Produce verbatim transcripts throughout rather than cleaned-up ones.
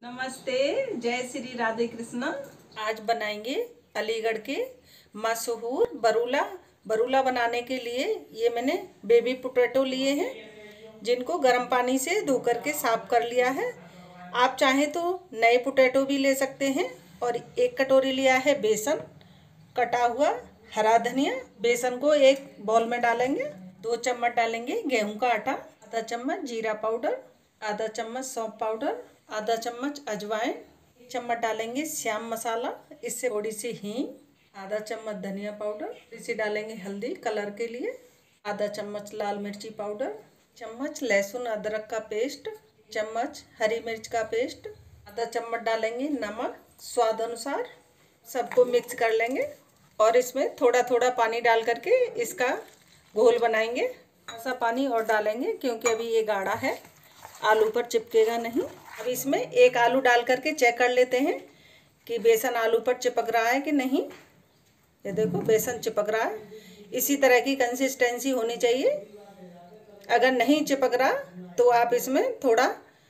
नमस्ते, जय श्री राधे कृष्णा। आज बनाएंगे अलीगढ़ के मशहूर बरूला। बरूला बनाने के लिए ये मैंने बेबी पोटैटो लिए हैं, जिनको गर्म पानी से धो करके साफ कर लिया है। आप चाहें तो नए पोटैटो भी ले सकते हैं। और एक कटोरी लिया है बेसन, कटा हुआ हरा धनिया। बेसन को एक बाउल में डालेंगे। दो चम्मच डालेंगे गेहूं का आटा, आधा चम्मच जीरा पाउडर, आधा चम्मच सौंफ पाउडर, आधा चम्मच अजवाइन, एक चम्मच डालेंगे श्याम मसाला, इससे थोड़ी सी हींग, आधा चम्मच धनिया पाउडर, इसी डालेंगे हल्दी कलर के लिए, आधा चम्मच लाल मिर्ची पाउडर, चम्मच लहसुन अदरक का पेस्ट, चम्मच हरी मिर्च का पेस्ट, आधा चम्मच डालेंगे नमक स्वाद अनुसार। सबको मिक्स कर लेंगे और इसमें थोड़ा थोड़ा पानी डाल करके इसका घोल बनाएंगे। ऐसा पानी और डालेंगे क्योंकि अभी ये गाढ़ा है, आलू पर चिपकेगा नहीं। अब इसमें एक आलू डाल करके चेक कर लेते हैं कि बेसन आलू पर चिपक रहा है कि नहीं। ये देखो बेसन चिपक रहा है। इसी तरह की कंसिस्टेंसी होनी चाहिए। अगर नहीं चिपक रहा तो आप इसमें थोड़ा,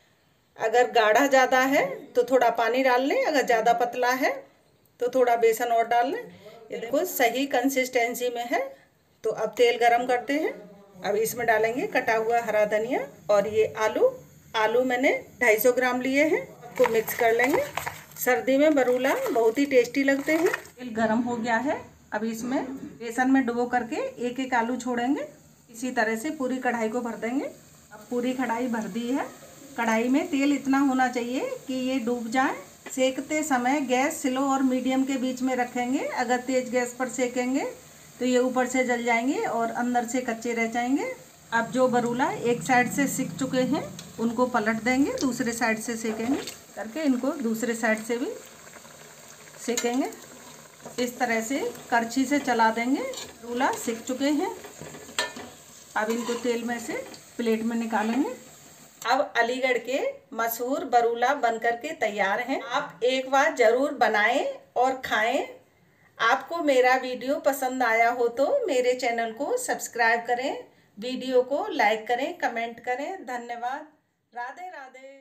अगर गाढ़ा ज़्यादा है तो थोड़ा पानी डाल लें, अगर ज़्यादा पतला है तो थोड़ा बेसन और डाल लें। ये देखो सही कंसिस्टेंसी में है। तो अब तेल गरम करते हैं। अब इसमें डालेंगे कटा हुआ हरा धनिया और ये आलू। आलू मैंने दो सौ पचास ग्राम लिए हैं। इसको मिक्स कर लेंगे। सर्दी में बरूला बहुत ही टेस्टी लगते हैं। तेल गरम हो गया है। अब इसमें बेसन में डुबो करके एक एक आलू छोड़ेंगे। इसी तरह से पूरी कढ़ाई को भर देंगे। अब पूरी कढ़ाई भर दी है। कढ़ाई में तेल इतना होना चाहिए कि ये डूब जाए। सेकते समय गैस स्लो और मीडियम के बीच में रखेंगे। अगर तेज गैस पर सेकेंगे तो ये ऊपर से जल जाएंगे और अंदर से कच्चे रह जाएंगे। अब जो बरूला एक साइड से सिक चुके हैं उनको पलट देंगे, दूसरे साइड से सेकेंगे करके इनको दूसरे साइड से भी सेकेंगे। इस तरह से करछी से चला देंगे। बरूला सिक चुके हैं। अब इनको तेल में से प्लेट में निकालेंगे। अब अलीगढ़ के मशहूर बरूला बनकर के तैयार हैं। आप एक बार ज़रूर बनाएं और खाएं। आपको मेरा वीडियो पसंद आया हो तो मेरे चैनल को सब्सक्राइब करें, वीडियो को लाइक करें, कमेंट करें। धन्यवाद। राधे राधे।